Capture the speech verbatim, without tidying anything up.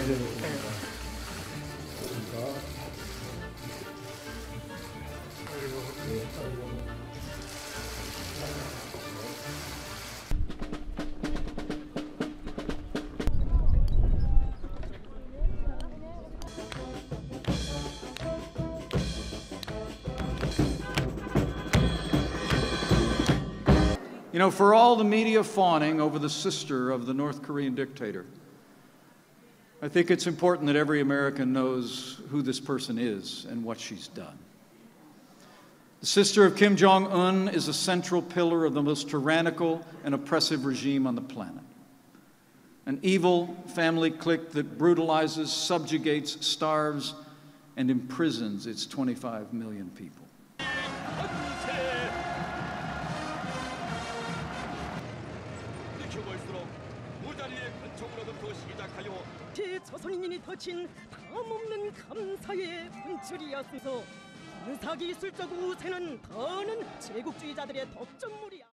You know, for all the media fawning over the sister of the North Korean dictator, I think it's important that every American knows who this person is and what she's done. The sister of Kim Jong-un is a central pillar of the most tyrannical and oppressive regime on the planet. An evil family clique that brutalizes, subjugates, starves, and imprisons its twenty-five million people. 조선인이 터친 다음없는 감사의 분출이었으서 무사기 술적 우세는 더는 제국주의자들의 덕전물이야.